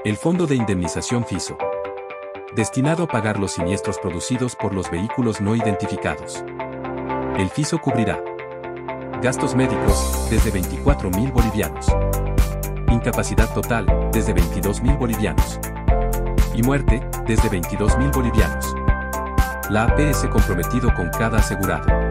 El Fondo de Indemnización FISO. Destinado a pagar los siniestros producidos por los vehículos no identificados. El FISO cubrirá gastos médicos, desde 24.000 bolivianos. Incapacidad total, desde 22.000 bolivianos. Y muerte, desde 22.000 bolivianos. La APS comprometido con cada asegurado.